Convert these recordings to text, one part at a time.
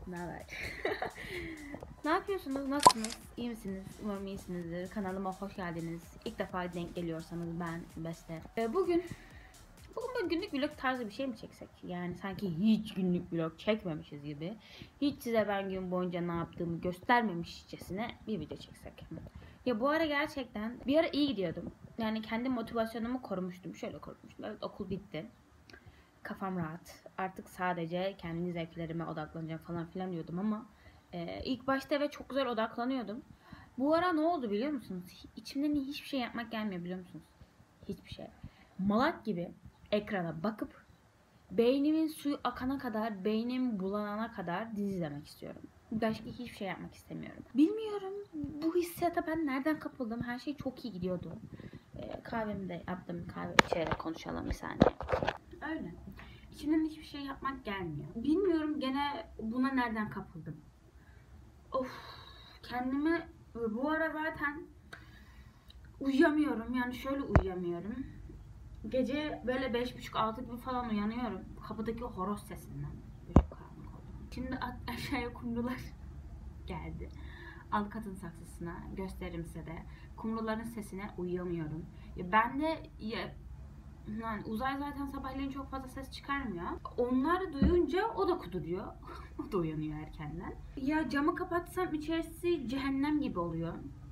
Ne haber? Ne yapıyorsunuz? Nasılsınız? İyi misiniz? Umarım iyisinizdir. Kanalıma hoş geldiniz. İlk defa denk geliyorsanız ben Beste. Bugün böyle günlük vlog tarzı bir şey mi çeksek? Yani sanki hiç günlük vlog çekmemişiz gibi. Hiç size ben gün boyunca ne yaptığımı göstermemişçesine bir video çeksek. Ya bu ara gerçekten bir ara iyi gidiyordum. Yani kendi motivasyonumu korumuştum. Şöyle korumuştum. Evet, okul bitti. Kafam rahat. Artık sadece kendi zevklerime odaklanacağım falan filan diyordum ama ilk başta evet çok güzel odaklanıyordum. Bu ara ne oldu biliyor musunuz? İçimden hiçbir şey yapmak gelmiyor biliyor musunuz? Hiçbir şey. Malak gibi ekrana bakıp beynimin suyu akana kadar, beynim bulanana kadar dizi izlemek istiyorum. Başka hiçbir şey yapmak istemiyorum. Bilmiyorum bu hissiyata ben nereden kapıldım. Her şey çok iyi gidiyordu. Kahvemi de yaptım. Kahve içerek konuşalım bir saniye. Öyle. İçimden hiçbir şey yapmak gelmiyor. Bilmiyorum gene buna nereden kapıldım. Of, kendimi bu ara zaten uyuyamıyorum. Yani şöyle uyuyamıyorum. Gece böyle 5.30-6 gibi falan uyanıyorum. Kapıdaki horoz sesinden. Böyle karanlık oldu. Şimdi aşağıya kumrular geldi. Alt katın saksısına gösteririm size de. Kumruların sesine uyuyamıyorum. Ben de yani uzay zaten sabahleyin çok fazla ses çıkarmıyor. Onları duyunca o da kuduruyor. O da uyanıyor erkenden. Ya camı kapatsam içerisi cehennem gibi oluyor.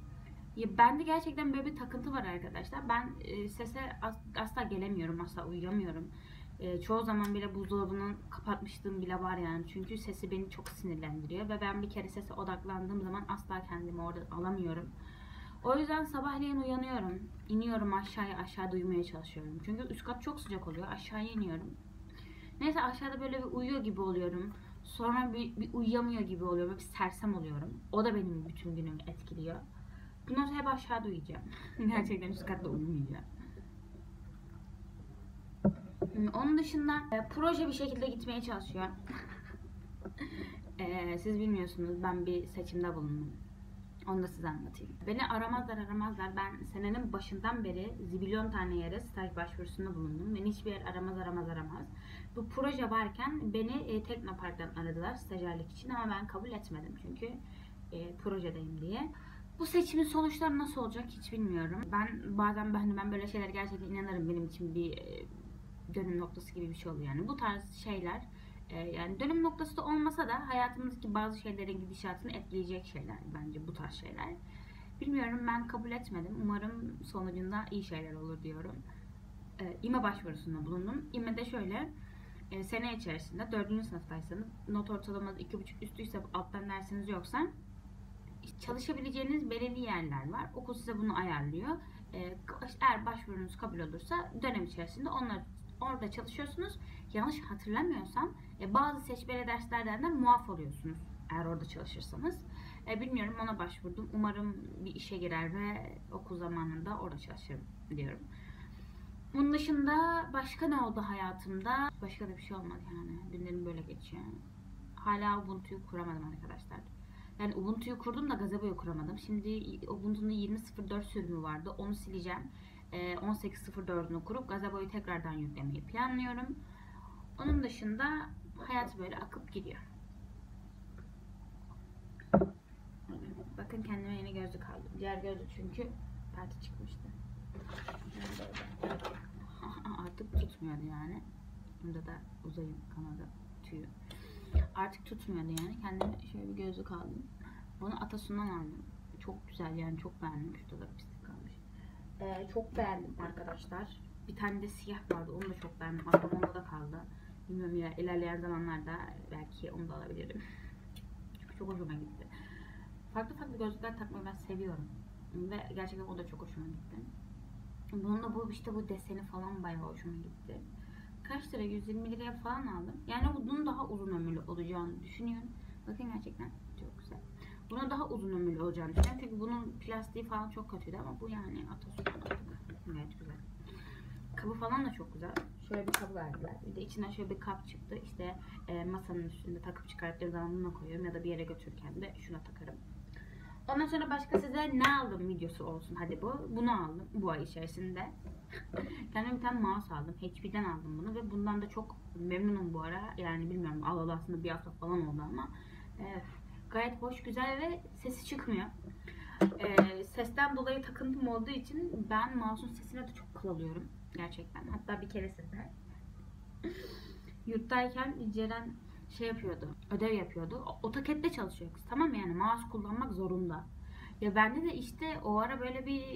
Ya bende gerçekten böyle bir takıntı var arkadaşlar. Ben sese asla gelemiyorum, asla uyuyamıyorum. Çoğu zaman bile buzdolabını kapatmışlığım bile var yani. Çünkü sesi beni çok sinirlendiriyor ve ben bir kere sese odaklandığım zaman asla kendimi orada alamıyorum. O yüzden sabahleyin uyanıyorum. İniyorum aşağıya, aşağıda uyumaya çalışıyorum. Çünkü üst kat çok sıcak oluyor. Aşağıya iniyorum. Neyse aşağıda böyle bir uyuyor gibi oluyorum. Sonra bir uyuyamıyor gibi oluyorum. Böyle bir sersem oluyorum. O da benim bütün günümü etkiliyor. Bundan sonra hep aşağıda uyuyacağım. Gerçekten üst katta uyumayacağım. Onun dışında proje bir şekilde gitmeye çalışıyor. Siz bilmiyorsunuz ben bir seçimde bulundum. Onu da size anlatayım. Beni aramazlar. Ben senenin başından beri zibilyon tane yere staj başvurusunda bulundum. Beni hiçbir yer aramaz. Bu proje varken beni Teknopark'tan aradılar stajyerlik için ama ben kabul etmedim çünkü projedeyim diye. Bu seçimin sonuçları nasıl olacak hiç bilmiyorum. Ben böyle şeyler gerçekten inanırım. Benim için bir dönüm noktası gibi bir şey oluyor yani. Bu tarz şeyler yani dönüm noktası da olmasa da hayatımızdaki bazı şeylerin gidişatını etkileyecek şeyler bence bu tarz şeyler. Bilmiyorum ben kabul etmedim. Umarım sonucunda iyi şeyler olur diyorum. İME başvurusunda bulundum. İME'de şöyle sene içerisinde 4. sınıftaysanız not ortalamanız 2,5 üstüyse alttan dersiniz yoksa çalışabileceğiniz belirli yerler var. Okul size bunu ayarlıyor. Eğer başvurunuz kabul olursa dönem içerisinde orada çalışıyorsunuz. Yanlış hatırlamıyorsam bazı seçmeli derslerden de muaf oluyorsunuz eğer orada çalışırsanız. Bilmiyorum ona başvurdum. Umarım bir işe girer ve okul zamanında orada çalışırım diyorum. Bunun dışında başka ne oldu hayatımda? Başka da bir şey olmadı yani. Günlerim böyle geçiyor. Hala Ubuntu'yu kuramadım arkadaşlar. Yani Ubuntu'yu kurdum da Gazebo'yu kuramadım. Şimdi Ubuntu'nun 20.04 sürümü vardı. Onu sileceğim. 18.04'ünü kurup Gazebo'yu tekrardan yüklemeyi planlıyorum. Onun dışında hayat böyle akıp gidiyor. Bakın kendime yeni gözlük aldım. Diğer gözlük çünkü parti çıkmıştı. Artık tutmuyordu yani. Bunda da uzayım kanadı tüyü. Artık tutmuyordu yani. Kendime şöyle bir gözlük aldım. Bunu Atasun'dan aldım. Çok güzel yani çok beğendim. Şurada da pislik kalmış. Çok beğendim arkadaşlar. Bir tane de siyah vardı. Onu da çok beğendim. Aklım onda da kaldı. Bilmiyorum ya ilerleyen zamanlarda belki onu da alabilirim. Çünkü çok hoşuma gitti. Farklı gözlükler takmayı ben seviyorum. Ve gerçekten o da çok hoşuma gitti. Bunun da bu deseni falan bayağı hoşuma gitti. Kaç lira? 120 liraya falan aldım. Yani bunun daha uzun ömürlü olacağını düşünüyorum. Bakın gerçekten çok güzel. Bunun daha uzun ömürlü olacağını düşünüyorum. Çünkü bunun plastiği falan çok kötüydü ama bu yani Atasun'dan aldık. Gayet güzel. Kabı falan da çok güzel. Şöyle bir kabı verdiler. Bir de içinden şöyle bir kap çıktı. İşte masanın üstünde takıp çıkarttığım zaman buna koyuyorum ya da bir yere götürürken de şuna takarım. Ondan sonra başka size ne aldım videosu olsun. Hadi bunu aldım bu ay içerisinde. Kendime bir tane mouse aldım. HP'den aldım bunu ve bundan da çok memnunum bu ara. Yani bilmiyorum alalı aslında bir hafta falan oldu ama Gayet hoş, güzel ve sesi çıkmıyor. Sesten dolayı takıntım olduğu için ben mouse'un sesine de çok kıl alıyorum gerçekten. Hatta bir keresinde yurttayken Ceren şey yapıyordu, ödev yapıyordu. AutoCAD'de çalışıyor kız, tamam mı? Yani mouse kullanmak zorunda. Ya bende de işte o ara böyle bir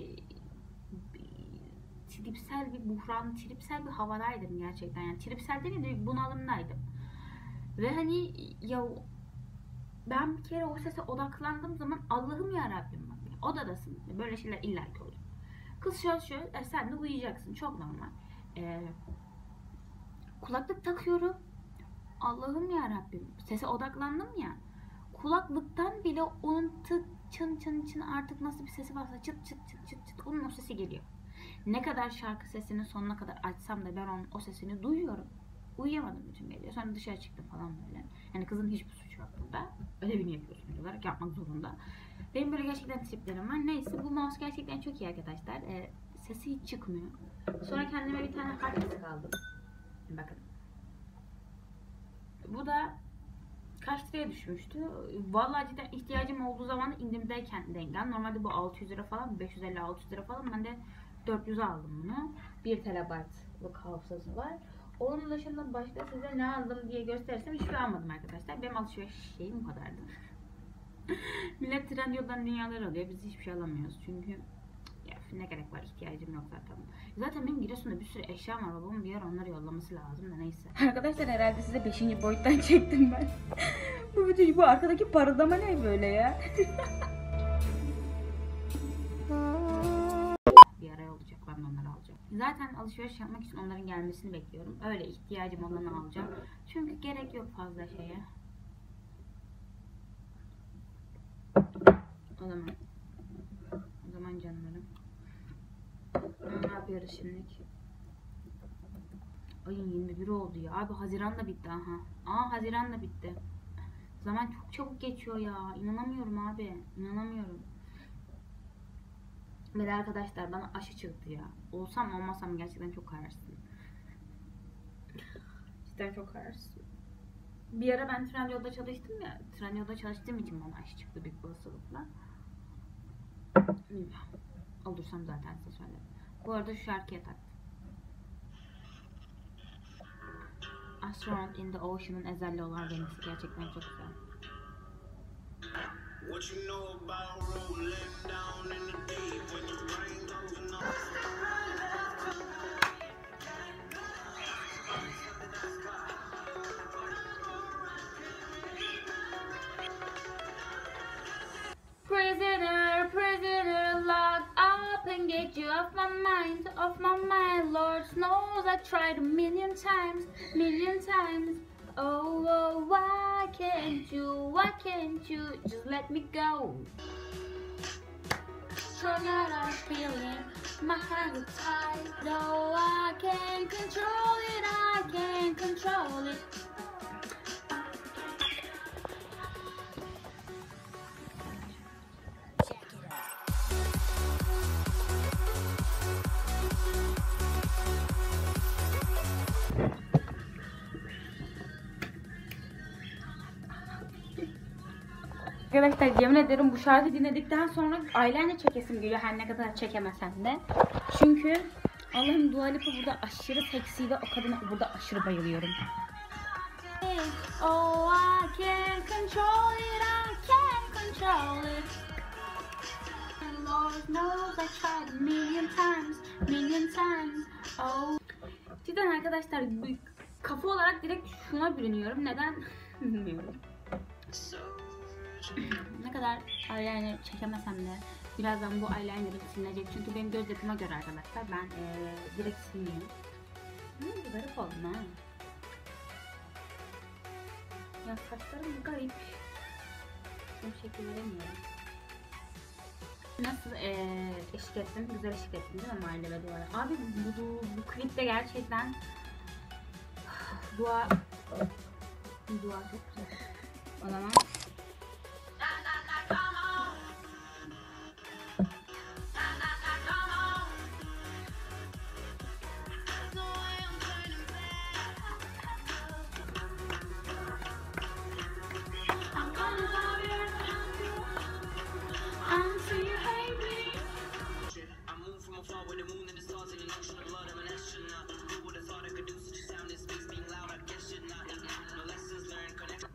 tripsel bir buhran, tripsel bir havadaydım gerçekten. Yani tripsel demeyeyim de bir bunalımdaydım. Ve hani ya ben bir kere o sese odaklandığım zaman Allah'ım ya Rabbim bak. Odadasın. Böyle şeyler illaki olur. Kız çalışıyor. Sen de uyuyacaksın. Çok normal. Kulaklık takıyorum. Allah'ım ya Rabbim. Sese odaklandım ya. Kulaklıktan bile onun tık çın çın çın artık nasıl bir sesi varsa çıt çıt çıt çıt çıt onun o sesi geliyor. Ne kadar şarkı sesini sonuna kadar açsam da ben onun o sesini duyuyorum. Uyuyamadım bütün gece. Sonra dışarı çıktım falan böyle. Yani kızın hiçbir suçu yok burada. Ödevini yapıyorsun olarak yapmak zorunda. Benim böyle gerçekten triplerim var. Neyse bu mouse gerçekten çok iyi arkadaşlar. Sesi hiç çıkmıyor. Sonra kendime bir tane hard disk aldım. Bakın. Bu da kaç liraya düşmüştü? Vallahi cidden ihtiyacım olduğu zaman indirimdeyken denk geldi. Normalde bu 600 lira falan, 550-600 lira falan. Ben de 400'e aldım bunu. 1 TB'lık hafızası var. Onun dışında başka size ne aldım diye gösterirsem hiçbir şey almadım arkadaşlar. Benim alışveriş şeyim bu kadardı. Millet Trendyol'dan dünyalar alıyor. Biz hiçbir şey alamıyoruz. Çünkü ya ne gerek var, ihtiyacım yok zaten. Zaten benim Giresun'da bir sürü eşyam var. Babamın bir yer onları yollaması lazım da neyse. Arkadaşlar herhalde size 5. boyuttan çektim ben. bu arkadaki parıldama ne böyle ya? Bir ara olacak, ben de onları alacağım. Zaten alışveriş yapmak için onların gelmesini bekliyorum. Öyle ihtiyacım olanı alacağım. Çünkü gerek yok fazla şeye. O zaman canlarım. Ne yapıyoruz şimdi? Ayın 21 oldu ya. Abi Haziran da bitti aha. Haziran da bitti. Zaman çok çabuk geçiyor ya. İnanamıyorum abi. İnanamıyorum. Ve arkadaşlar bana aşı çıktı ya. Olsam olmasam gerçekten çok kararsın. Cidden çok kararsın. Bir ara ben Trendyol'da çalıştım ya. Trendyol'da çalıştığım için bana aşı çıktı büyük olasılıkla. Olursam zaten size söylerim. Bu arada şu şarkıya taktım. Astronaut in the Ocean'ın Ezel'le olan remixi gerçekten çok güzel. What you know about rolling down in the deep when the rain goes on. Prisoner, prisoner, locked up and get you off my mind, Lord knows I tried a million times, Oh, why can't you just let me go? Strung out I'm feeling, my hands are tied. No, I can't control it. Arkadaşlar yemin ederim bu şarkı dinledikten sonra eyeliner çekesim geliyor her ne kadar çekemesem de. Çünkü Allah'ım Dua Lipa burada aşırı seksi ve o kadına burada aşırı bayılıyorum. Oh, I can't control it. Lord knows I tried a million times. Oh. Cidden arkadaşlar kafa olarak direkt şuna bürünüyorum. Neden? Bilmiyorum. Ne kadar eyeliner çekemesem de birazdan bu eyeliner'ı silinecek çünkü benim göz yapıma göre arkadaşlar ben direkt silmiyorum. Garip oldum ha. Ya saçlarım garip. Bu şekil veremiyorum. Nasıl eşlik ettim? Güzel eşlik ettim değil mi Mahalle ve Dua'ya? Abi bu klipte gerçekten Dua çok güzel. O zaman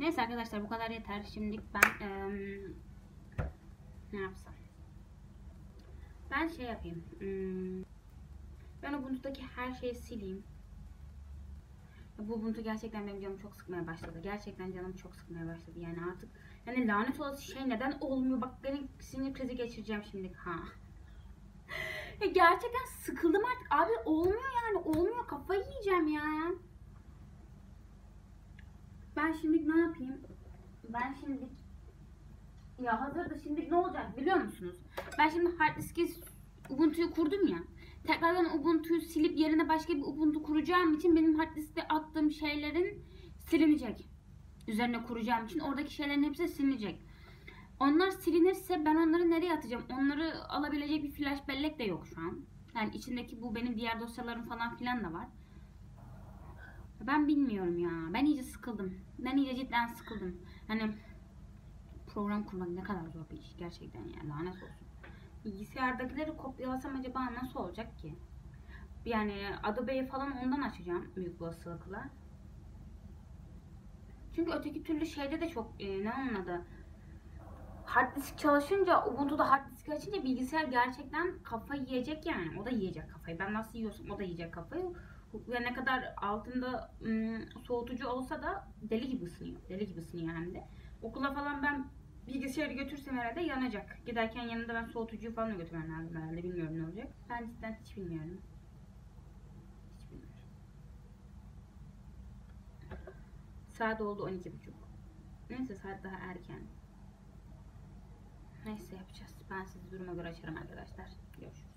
Neyse arkadaşlar bu kadar yeter. Şimdi ben ne yapsam? Ben şey yapayım. Ben Ubuntu'daki her şeyi sileyim. Bu Ubuntu gerçekten benim canımı çok sıkmaya başladı. Gerçekten canımı çok sıkmaya başladı. Yani artık yani lanet olası şey neden olmuyor? Bak benim sinir krizi geçireceğim şimdi. Ha. Ya gerçekten sıkıldım artık. Abi olmuyor yani. Olmuyor. Kafayı yiyeceğim ya. Ben şimdi ne yapayım? Ben şimdi ya hazırda şimdi ne olacak biliyor musunuz? Ben şimdi hard diski Ubuntu'yu kurdum ya. Tekrardan Ubuntu'yu silip yerine başka bir Ubuntu kuracağım için benim hard diskte attığım şeylerin silinecek. Üzerine kuracağım için oradaki şeylerin hepsi silinecek. Onlar silinirse ben onları nereye atacağım? Onları alabilecek bir flash bellek de yok şu an. Yani içindeki bu benim diğer dosyalarım falan filan da var. Ben bilmiyorum ya. Ben iyice sıkıldım. Ben iyice cidden sıkıldım. Hani program kurmak ne kadar zor bir iş gerçekten yani lanet olsun. Bilgisayardakileri kopyalasam acaba nasıl olacak ki? Yani Adobe'yi falan ondan açacağım büyük olasılıkla. Çünkü öteki türlü şeyde de çok ne onun adı? Hard disk çalışınca, Ubuntu'da hard disk açınca bilgisayar gerçekten kafayı yiyecek yani. O da yiyecek kafayı. Ben nasıl yiyorsam o da yiyecek kafayı. Ve ne kadar altında soğutucu olsa da deli gibi ısınıyor. Deli gibi ısınıyor hem de. Okula falan ben bilgisayarı götürsem herhalde yanacak. Giderken yanında ben soğutucuyu falan da götürmem lazım herhalde. Bilmiyorum ne olacak. Ben cidden hiç bilmiyorum. Hiç bilmiyorum. Saat oldu 12.30. Neyse saat daha erken. Neyse yapacağız. Ben sizi duruma göre açarım arkadaşlar. Görüşürüz.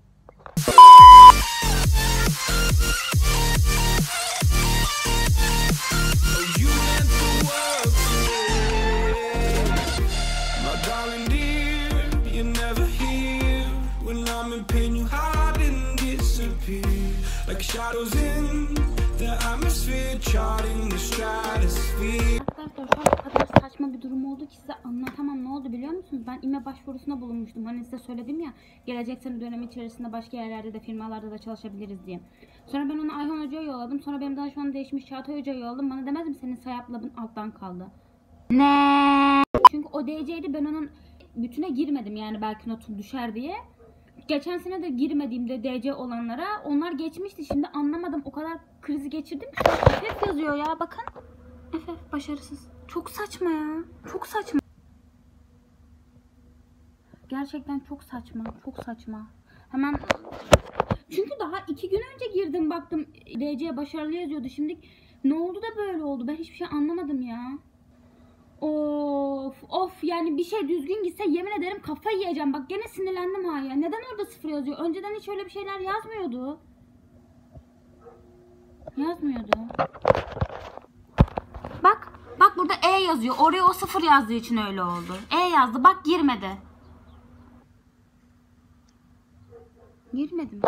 Arkadaşlar şu an o kadar saçma bir durum oldu ki size anlatamam. Ne oldu biliyor musunuz? Ben İME başvurusuna bulunmuştum. Hani size söyledim ya, gelecek sene dönemi içerisinde başka yerlerde de firmalarda da çalışabiliriz diye. Sonra ben onu Ayhan Hoca'ya yolladım. Sonra benim danışmanım değişmiş, Çağatay Hoca'ya yolladım. Bana demez mi senin sayaplavın alttan kaldı? Ne? Çünkü o DC'ydi, ben onun bütüne girmedim yani belki notum düşer diye. Geçen sene de girmediğimde DC olanlara onlar geçmişti. Şimdi anlamadım, o kadar krizi geçirdim ki. FF yazıyor ya bakın. FF başarısız. Çok saçma ya. Çok saçma. Gerçekten çok saçma. Çok saçma. Hemen çünkü daha 2 gün önce girdim baktım DC başarılı yazıyordu. Şimdi ne oldu da böyle oldu? Ben hiçbir şey anlamadım ya. Of yani bir şey düzgün gitse yemin ederim kafayı yiyeceğim. Bak gene sinirlendim ha ya. Neden orada 0 yazıyor? Önceden hiç öyle bir şeyler yazmıyordu. Yazmıyordu. Bak burada E yazıyor. Oraya o 0 yazdığı için öyle oldu. E yazdı. Bak girmedi. Girmedi mi?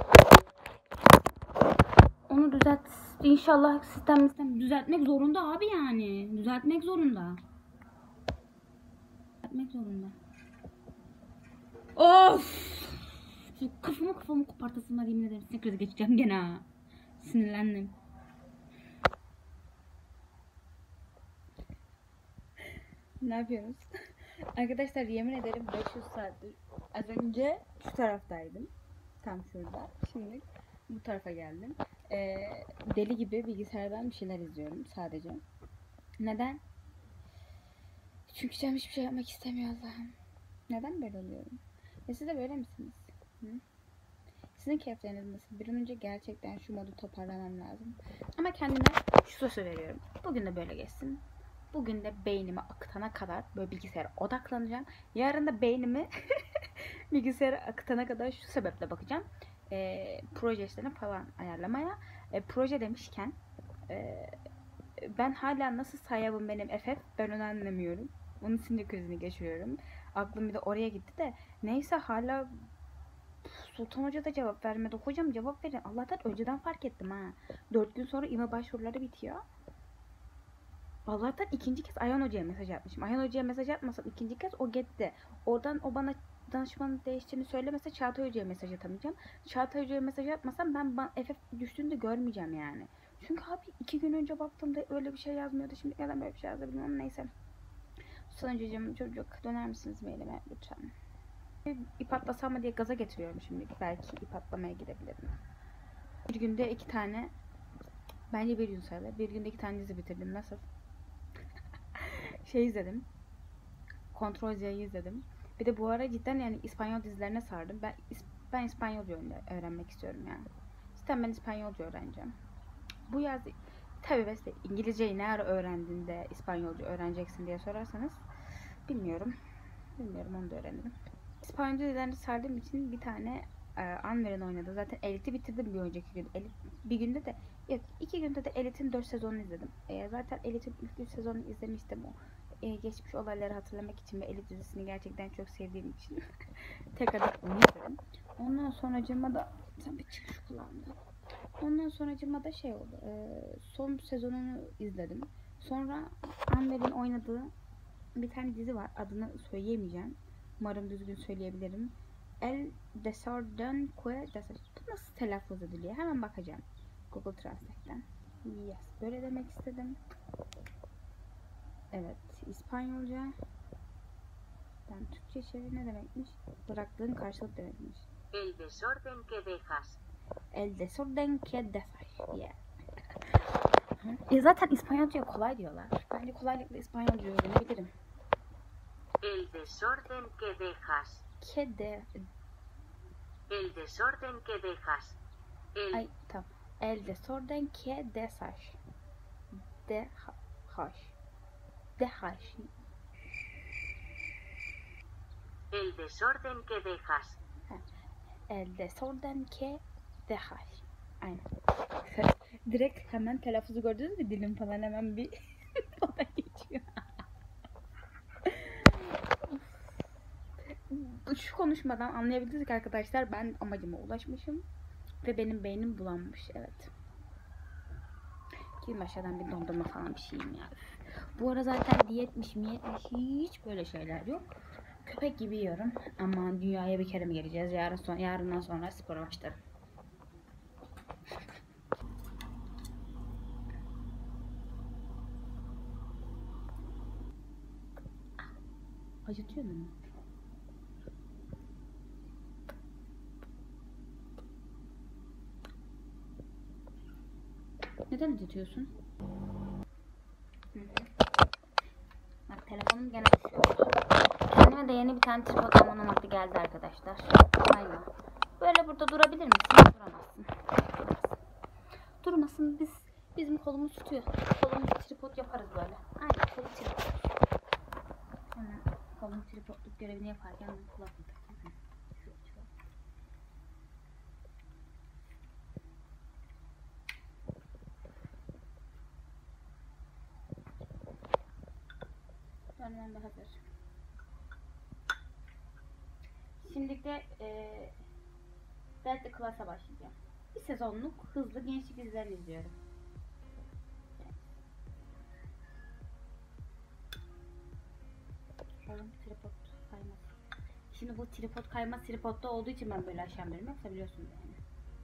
Onu düzelt. İnşallah sistem düzeltmek zorunda abi yani. Düzeltmek zorunda. Of! Kafamı kopartasım var yemin ederim. Sinir krizi geçeceğim gene ha. Sinirlendim. Ne yapıyoruz? Arkadaşlar yemin ederim 500 saattir. Az önce şu taraftaydım. Tam şurada. Şimdi bu tarafa geldim. Deli gibi bilgisayardan bir şeyler izliyorum sadece. Neden? Çünkü canım hiçbir şey yapmak istemiyor Allah'ım. Neden böyle oluyorum? Ve siz de böyle misiniz? Hı? Sizin keyifleriniz nasıl? Bir an önce gerçekten şu modu toparlamam lazım. Ama kendime şu sözü veriyorum. Bugün de böyle geçsin. Bugün de beynimi akıtana kadar böyle bilgisayara odaklanacağım. Yarın da beynimi bilgisayara akıtana kadar şu sebeple bakacağım. Proje işlerini falan ayarlamaya. Proje demişken ben hala nasıl sayabım benim FF ben onu anlamıyorum. Onun sinir krizini geçiriyorum. Aklım bir de oraya gitti de. Neyse hala Sultan Hoca da cevap vermedi. Hocam cevap verin. Allah'tan önceden fark ettim ha. 4 gün sonra İME başvuruları bitiyor. Allah'tan ikinci kez Ayhan Hoca'ya mesaj atmışım. Ayhan Hoca'ya mesaj atmasam ikinci kez o gitti. Oradan o bana danışmanın değiştiğini söylemese Çağatay Hoca'ya mesaj atamayacağım. Çağatay Hoca'ya mesaj atmasam ben FF düştüğünü de görmeyeceğim yani. Çünkü abi 2 gün önce baktığımda öyle bir şey yazmıyordu. Şimdi neden böyle bir şey yazdı bilmiyorum. Neyse. Sonuncucum çocuk döner misiniz mailime lütfen? İp atlasam mı diye gaza getiriyorum şimdi. Belki ip atlamaya gidebilirim. Bir günde 2 tane, bence bir gün sayılır. Bir günde 2 tane dizi bitirdim. Nasıl? Şey izledim. Kontrol Z'yi izledim. Bir de bu ara cidden yani İspanyol dizilerine sardım. Ben İspanyolca öğrenmek istiyorum yani. Cidden ben İspanyolca öğreneceğim. Bu yaz tabii mesela İngilizceyi ne ara öğrendin de İspanyolca öğreneceksin diye sorarsanız bilmiyorum. Bilmiyorum, onu da öğrenirim. İspanyolca dizilerine sardığım için bir tane Anmer'in oynadığı, zaten Elite'i bitirdim bir önceki gün. Bir günde de yok, 2 günde de Elite'in 4 sezonunu izledim. Zaten Elite'in ilk 3 sezonunu izlemiştim o. Geçmiş olayları hatırlamak için ve Elite dizisini gerçekten çok sevdiğim için tekrar onu izledim. Ondan sonracığıma da sen bir çık şu kulağımda. Ondan sonracığıma da şey oldu. Son sezonunu izledim. Sonra Anmer'in oynadığı bir tane dizi var. Adını söyleyemeyeceğim. Umarım düzgün söyleyebilirim. El Desorden Que Desas. Bu nasıl telaffuz ediliyor? Hemen bakacağım. Google Translate'ten. Yes. Böyle demek istedim. Evet. İspanyolca. Ben Türkçe çevir ne demekmiş? Bıraktığın karşılık demekmiş. El desorden que dejas. El desorden que dejas. Yeah. Zaten İspanyolca kolay diyorlar. Bence kolaylıkla İspanyolca öğrenebilirim. El desorden que dejas. El desorden que dejas. Ay tamam. El desorden que dejas. Dejas. El desorden que dejas. El desorden que dejas. Aynen. Direkt hemen telaffuzu gördünüz mü? Dilim falan hemen bir bana geçiyor. Şu konuşmadan anlayabildiniz ki arkadaşlar, ben amacıma ulaşmışım ve benim beynim bulanmış. Evet. Kim aşağıdan bir dondurma falan bir şeyim ya. Bu ara zaten diyetmiş hiç böyle şeyler yok. Köpek gibi yiyorum. Ama dünyaya bir kere mi geleceğiz? Yarından sonra spora başlarım. Acıtıyor mu? Neden acıtıyorsun? Bak telefonum gene düşüyor. Kendime de yeni bir tane tripod almanın vakti geldi arkadaşlar. Aynen. Böyle burada durabilir misin? Duramazsın. Durmasın. Bizim kolumuz tutuyor. Kolumuz tripod yaparız böyle. Aynen, kolu tripod. Hemen kolum tripodluk görevini yaparken ben kulaklık takayım. Dönmem de hazır. Şimdi de Dead the Class'a başlayacağım. Bir sezonluk hızlı gençlik dizilerini izliyorum. Oğlum tripod kayması. Şimdi bu tripod kayma tripodda olduğu için ben böyle aşamıyorum. Yoksa biliyorsunuz yani.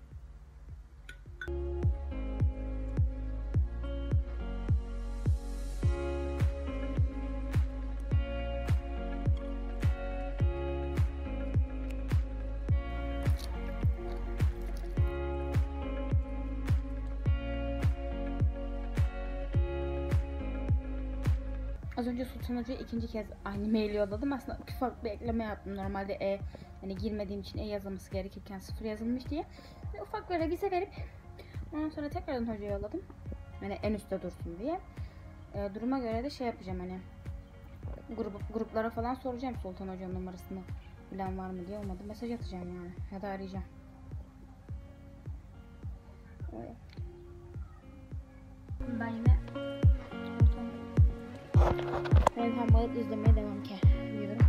Az önce Sultan Hoca'ya ikinci kez aynı maili yolladım. Aslında ufak bir ekleme yaptım. Normalde hani girmediğim için yazılması gerekirken 0 yazılmış diye. Ve ufak bir revize verip ondan sonra tekrardan hocaya yolladım. Hani en üstte dursun diye. Duruma göre de şey yapacağım, hani gruplara falan soracağım Sultan Hoca'nın numarasını bilen var mı diye, olmadı mesaj atacağım yani. Ya da arayacağım. Öyle. Ben yine Reyhan Balık izlemeye devam ediyorum.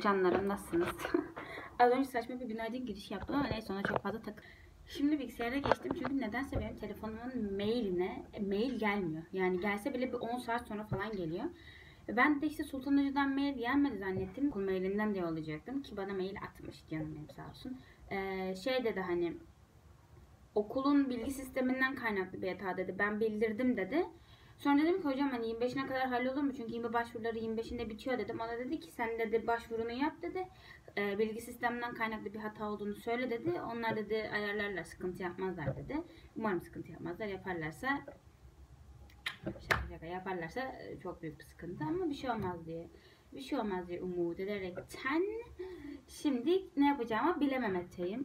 Canlarım nasılsınız? Az önce saçma bir günaydın giriş yaptım ama neyse ona çok fazla Şimdi bilgisayara geçtim çünkü nedense benim telefonumun mailine mail gelmiyor. Yani gelse bile bir 10 saat sonra falan geliyor. Ben de işte Sultan Hoca'dan mail gelmedi zannettim. Okul mailinden de yollayacaktım ki bana mail atmış canım benim sağ olsun. Şey dedi hani okulun bilgi sisteminden kaynaklı bir hata dedi. Ben bildirdim dedi. Sonra dedim ki hocam hani 25'ine kadar hallolur mu? Çünkü 20 başvuruları 25'inde bitiyor dedim. Ona dedi ki sen dedi başvurunu yap dedi. Bilgi sisteminden kaynaklı bir hata olduğunu söyle dedi. Onlar dedi ayarlarlar, sıkıntı yapmazlar dedi. Umarım sıkıntı yapmazlar. Yaparlarsa şaka yaparlarsa çok büyük bir sıkıntı ama bir şey olmaz diye umut ederekten şimdi ne yapacağımı bilememekteyim.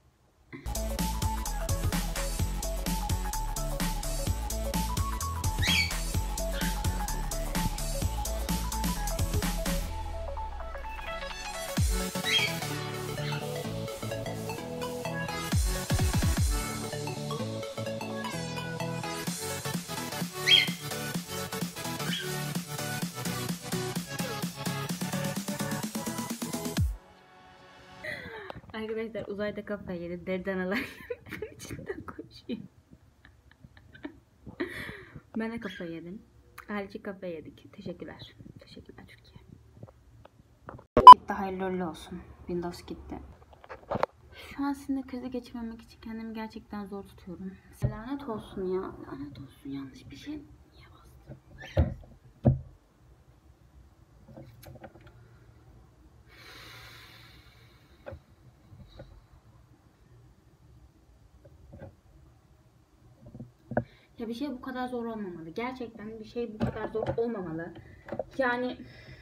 Arkadaşlar uzayda kafayı yedi. Deri danalar içinden koşuyor. Ben de kafayı yedim. Halici kafayı yedik. Teşekkürler. Teşekkürler Türkiye. Gitti, hayırlı olsun. Windows gitti. Şu an sinir krizi geçirmemek için kendimi gerçekten zor tutuyorum. Lanet olsun ya. Lanet olsun, yanlış bir şey niye bastım? Ya bir şey bu kadar zor olmamalı. Gerçekten bir şey bu kadar zor olmamalı. Yani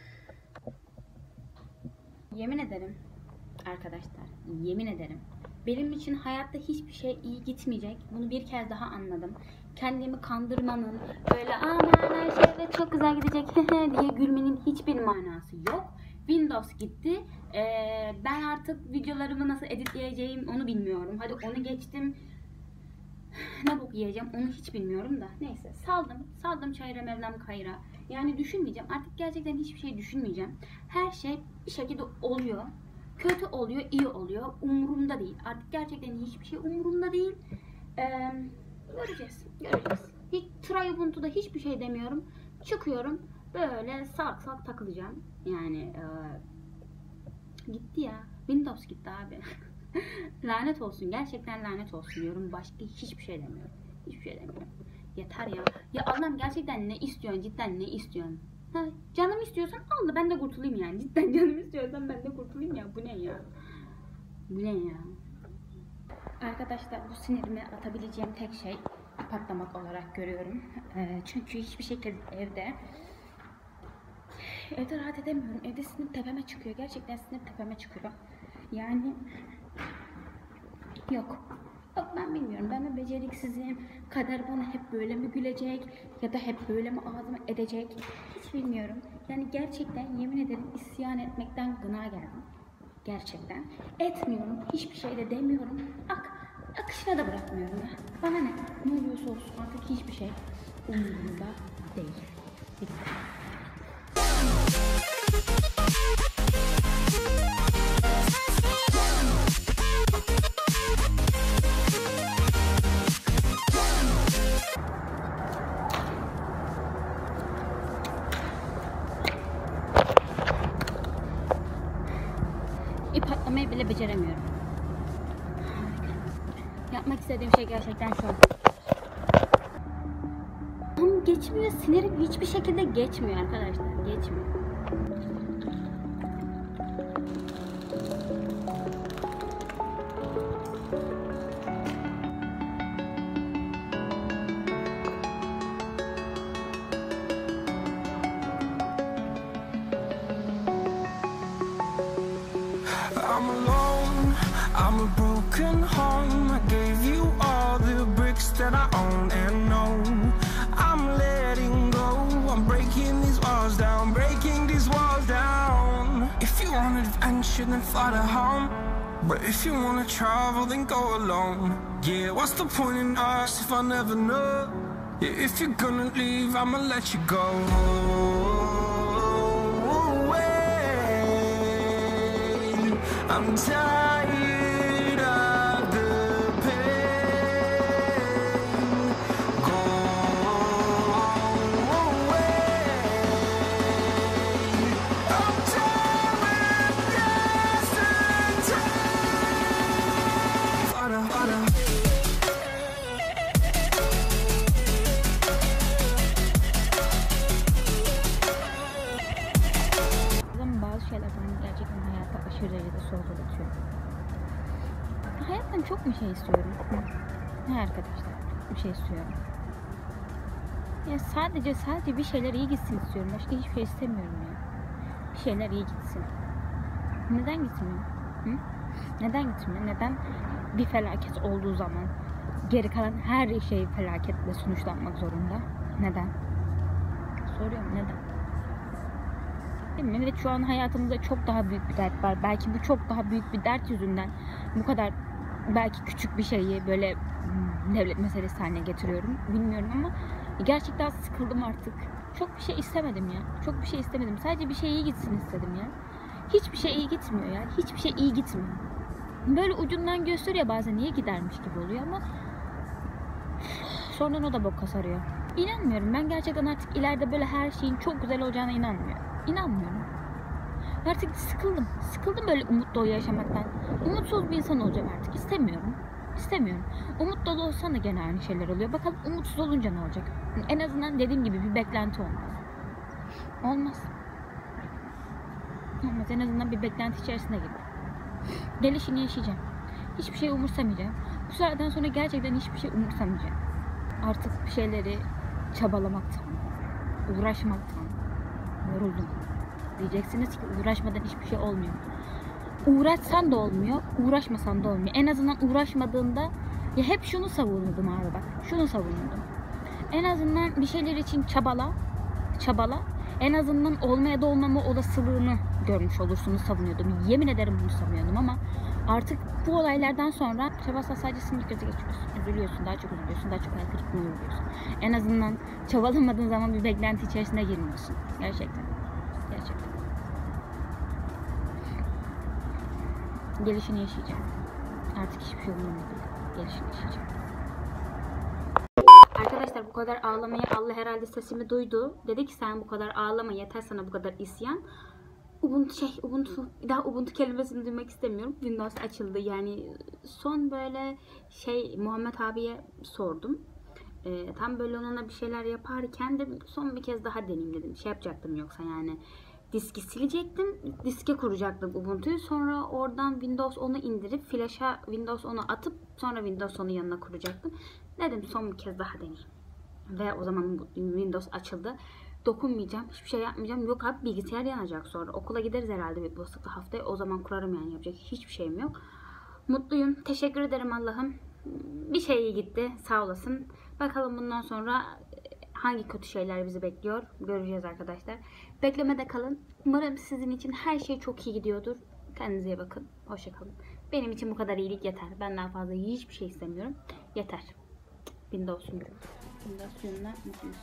yemin ederim arkadaşlar, yemin ederim benim için hayatta hiçbir şey iyi gitmeyecek. Bunu bir kez daha anladım. Kendimi kandırmanın, böyle aman her şey de çok güzel gidecek diye gülmenin hiçbir manası yok. Windows gitti. Ben artık videolarımı nasıl editleyeceğim onu bilmiyorum. Hadi onu geçtim. Ne bok yiyeceğim onu hiç bilmiyorum da. Neyse saldım çayıra mevlam kayıra. Yani düşünmeyeceğim. Artık gerçekten hiçbir şey düşünmeyeceğim. Her şey bir şekilde oluyor. Kötü oluyor, iyi oluyor. Umurumda değil. Artık gerçekten hiçbir şey umurumda değil. Göreceğiz. Hiç Trabzon'da hiçbir şey demiyorum. Çıkıyorum. Böyle salak takılacağım. Yani gitti ya. Windows gitti abi. Lanet olsun. Gerçekten lanet olsun diyorum. Başka hiçbir şey demiyorum. Yeter ya. Ya Allah'ım gerçekten ne istiyorsun? Cidden ne istiyorsun? Ha, canım istiyorsan al da ben de kurtulayım yani. Cidden canım istiyorsan ben de kurtulayım ya. Bu ne ya? Arkadaşlar bu sinirimi atabileceğim tek şey patlamak olarak görüyorum. Çünkü hiçbir şekilde evde rahat edemiyorum. Evde sinir tepeme çıkıyor. Gerçekten sinir tepeme çıkıyor. Yani Yok ben bilmiyorum. Ben mi beceriksizim? Kader bana hep böyle mi gülecek? Ya da hep böyle mi ağzıma edecek? Hiç bilmiyorum. Yani gerçekten yemin ederim isyan etmekten gına geldim. Gerçekten. Etmiyorum. Hiçbir şey de demiyorum. Akışına da bırakmıyorum ya. Bana ne? Ne oluyorsa olsun artık hiçbir şey umurumda değil. Bitti. İp atlamayı bile beceremiyorum. Yapmak istediğim şey gerçekten şu an. Ama geçmiyor, sinirim hiçbir şekilde geçmiyor arkadaşlar. Geçmiyor. I'm alone, I'm a broken home. I gave you all the bricks that I own and know. I'm letting go, I'm breaking these walls down, If you want adventure, then fly to home. But if you wanna travel, then go alone. Yeah, what's the point in us if I never know? Yeah, if you're gonna leave, I'ma let you go. I'm tired of the pain. Go away. I'm tired with yesterday. Father. Bazı şeyler beni gerçekten hayatta aşırı derecede sorgulatıyor. Hayattan çok mu şey istiyorum? Ne arkadaşlar? Bir şey istiyorum. Ya sadece bir şeyler iyi gitsin istiyorum. Başka hiçbir şey istemiyorum ya. Bir şeyler iyi gitsin. Neden gitmiyor? Hı? Neden gitmiyor? Neden bir felaket olduğu zaman geri kalan her şey felaketle sonuçlanmak zorunda? Neden? Soruyorum neden? Değil mi? Evet, şu an hayatımızda çok daha büyük bir dert var. Belki bu çok daha büyük bir dert yüzünden bu kadar belki küçük bir şeyi böyle devlet meselesi haline getiriyorum. Bilmiyorum ama gerçekten sıkıldım artık. Çok bir şey istemedim ya. Çok bir şey istemedim. Sadece bir şey iyi gitsin istedim ya. Hiçbir şey iyi gitmiyor ya. Hiçbir şey iyi gitmiyor. Böyle ucundan gösteriyor bazen iyi gidermiş gibi oluyor ama sonradan o da boka sarıyor. İnanmıyorum. Ben gerçekten artık ileride böyle her şeyin çok güzel olacağına İnanmıyorum. Artık sıkıldım. Sıkıldım böyle umut dolu yaşamaktan. Umutsuz bir insan olacağım artık. İstemiyorum. Umut dolu olsan da gene aynı şeyler oluyor. Bakalım umutsuz olunca ne olacak? En azından dediğim gibi bir beklenti olmaz. Olmaz. En azından bir beklenti içerisine girdim. Gelişini yaşayacağım. Hiçbir şey umursamayacağım. Bu saatten sonra gerçekten hiçbir şey umursamayacağım. Artık bir şeyleri çabalamaktan, uğraşmaktan yoruldum. Diyeceksiniz ki uğraşmadan hiçbir şey olmuyor. Uğraşsan da olmuyor, uğraşmasan da olmuyor. En azından uğraşmadığında ya hep şunu savunurdum abi bak. Şunu savunurdum. En azından bir şeyler için çabala. En azından olmaya da olmama olasılığını görmüş olursunuz savunuyordum. Yemin ederim bunu savunuyordum ama artık bu olaylardan sonra çabalasa sadece sinir krizi geçiyorsun. Üzülüyorsun, daha çok üzülüyorsun, daha çok hayal kırıklığına uğruyorsun. En azından çabalamadığın zaman bir beklenti içerisine girmiyorsun. Gerçekten. Gelişini yaşayacağım. Artık hiçbir şey olmuyor. Gelişini yaşayacağım. Arkadaşlar bu kadar ağlamayı Allah herhalde sesimi duydu. Dedi ki sen bu kadar ağlama, yeter sana bu kadar isyan. Bir daha Ubuntu kelimesini duymak istemiyorum. Windows açıldı. Yani son böyle Muhammed abiye sordum. Tam böyle ona bir şeyler yaparken de son bir kez daha deneyeyim dedim. Yapacaktım yoksa yani. Diski silecektim. Diske kuracaktım Ubuntu'yu. Sonra oradan Windows 10'u indirip flash'a Windows 10'u atıp sonra Windows 10'u yanına kuracaktım. Dedim son bir kez daha deneyeyim. Ve o zaman Windows açıldı. Dokunmayacağım. Hiçbir şey yapmayacağım. Yok abi bilgisayar yanacak sonra. Okula gideriz herhalde bir basıklı haftaya. O zaman kurarım yani yapacak hiçbir şeyim yok. Mutluyum. Teşekkür ederim Allah'ım. Bir şey iyi gitti. Sağ olasın. Bakalım bundan sonra hangi kötü şeyler bizi bekliyor. Göreceğiz arkadaşlar. Beklemede kalın. Umarım sizin için her şey çok iyi gidiyordur. Kendinize iyi bakın. Hoşça kalın. Benim için bu kadar iyilik yeter. Ben daha fazla hiçbir şey istemiyorum. Yeter. Windows günü. Windows gününe mutluyuz.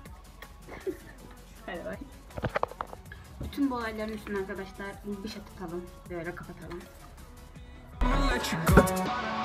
Hadi bay. Bütün bu olayların üstüne arkadaşlar bir şey tutalım. Böyle kapatalım. Let you go.